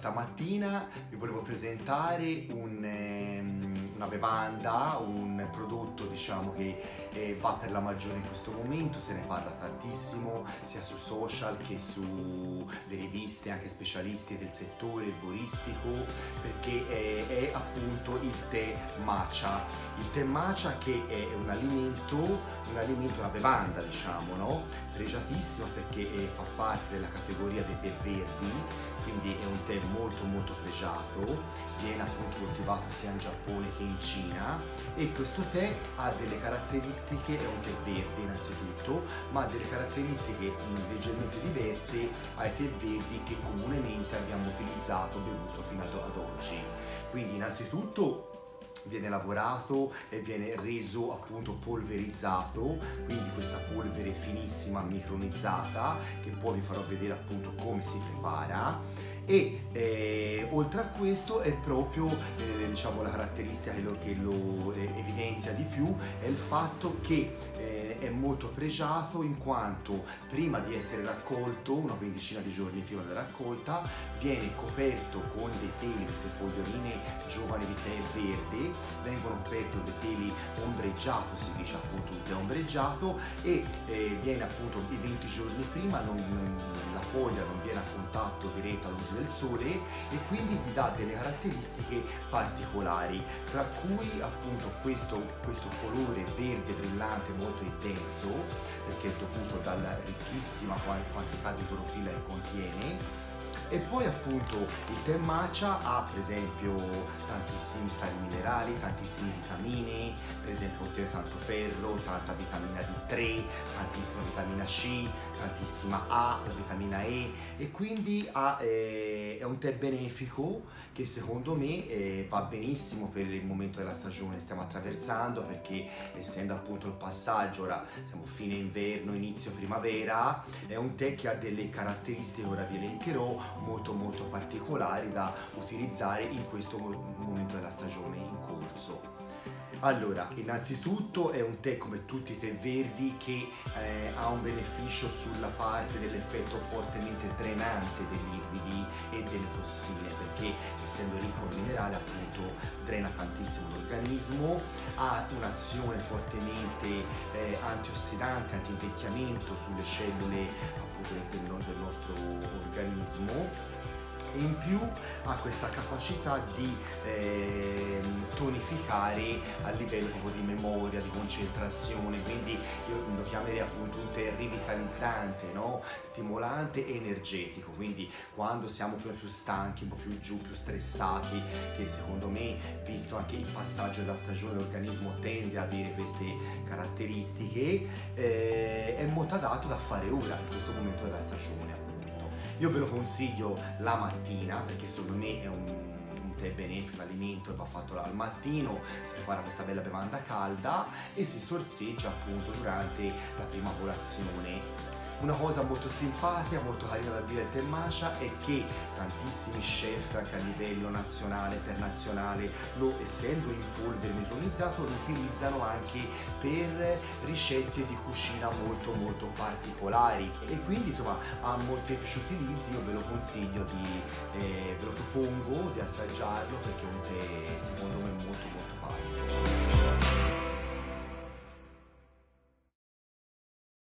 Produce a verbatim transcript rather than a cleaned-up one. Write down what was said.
stamattina vi volevo presentare un, ehm, una bevanda, un prodotto diciamo che eh, va per la maggiore in questo momento, se ne parla tantissimo sia su social che su le riviste anche specialisti del settore erboristico, perché è, è appunto il tè matcha. Il tè matcha che è un alimento, un alimento, una bevanda diciamo, no? Pregiatissima perché eh, fa parte della categoria dei tè verdi, quindi è un tè molto molto pregiato, viene appunto coltivato sia in Giappone che in Cina, e questo tè ha delle caratteristiche, è un tè verde innanzitutto, ma ha delle caratteristiche mh, leggermente diverse ai tè verdi che comunemente abbiamo utilizzato, bevuto fino ad, ad oggi. Quindi innanzitutto viene lavorato e viene reso appunto polverizzato, quindi questa polvere finissima micronizzata, che poi vi farò vedere appunto come si prepara. E eh, oltre a questo è proprio eh, diciamo la caratteristica che lo, che lo eh, evidenzia di più è il fatto che eh, è molto pregiato, in quanto prima di essere raccolto, una quindicina di giorni prima della raccolta, viene coperto con dei teli, queste foglioline giovani di tè verde, vengono coperte con dei teli ombreggiato, si dice appunto un tè ombreggiato, e eh, viene appunto i venti giorni prima, non, non, la foglia non viene a contatto diretto alla luce del sole e quindi gli dà delle caratteristiche particolari, tra cui appunto questo, questo colore verde brillante molto intenso, perché è dovuto dalla ricchissima quantità di clorofilla che contiene. E poi appunto il tè matcha ha per esempio tantissimi sali minerali, tantissime vitamine, per esempio contiene tanto ferro, tanta vitamina D tre, tantissima vitamina C, tantissima A, la vitamina E, e quindi ha, eh, è un tè benefico che secondo me eh, va benissimo per il momento della stagione che stiamo attraversando, perché essendo appunto il passaggio, ora siamo fine inverno, inizio primavera, è un tè che ha delle caratteristiche, ora vi elencherò, molto molto particolari da utilizzare in questo momento della stagione in corso. Allora, innanzitutto è un tè come tutti i tè verdi che eh, ha un beneficio sulla parte dell'effetto fortemente drenante dei liquidi e delle tossine, perché essendo ricco in minerale appunto drena tantissimo l'organismo, ha un'azione fortemente eh, antiossidante, anti-invecchiamento sulle cellule appunto del, del nostro organismo, e in più ha questa capacità di eh, tonificare a livello proprio di memoria, di concentrazione, quindi io lo chiamerei appunto un tè rivitalizzante, no? Stimolante e energetico, quindi quando siamo più, più stanchi, un po' più giù, più stressati, che secondo me, visto anche il passaggio della stagione, l'organismo tende ad avere queste caratteristiche, eh, è molto adatto da fare ora, in questo momento della stagione. Io ve lo consiglio la mattina perché secondo me è un, un tè benefico, un alimento che va fatto al mattino, si prepara questa bella bevanda calda e si sorseggia appunto durante la prima colazione. Una cosa molto simpatica, molto carina da dire del tè matcha è che tantissimi chef anche a livello nazionale, internazionale, lo, essendo in polvere micronizzato, lo utilizzano anche per ricette di cucina molto molto particolari, e quindi insomma ha molteplici utilizzi. Io ve lo consiglio di, eh, ve lo propongo di assaggiarlo perché è un tè secondo me molto molto valido.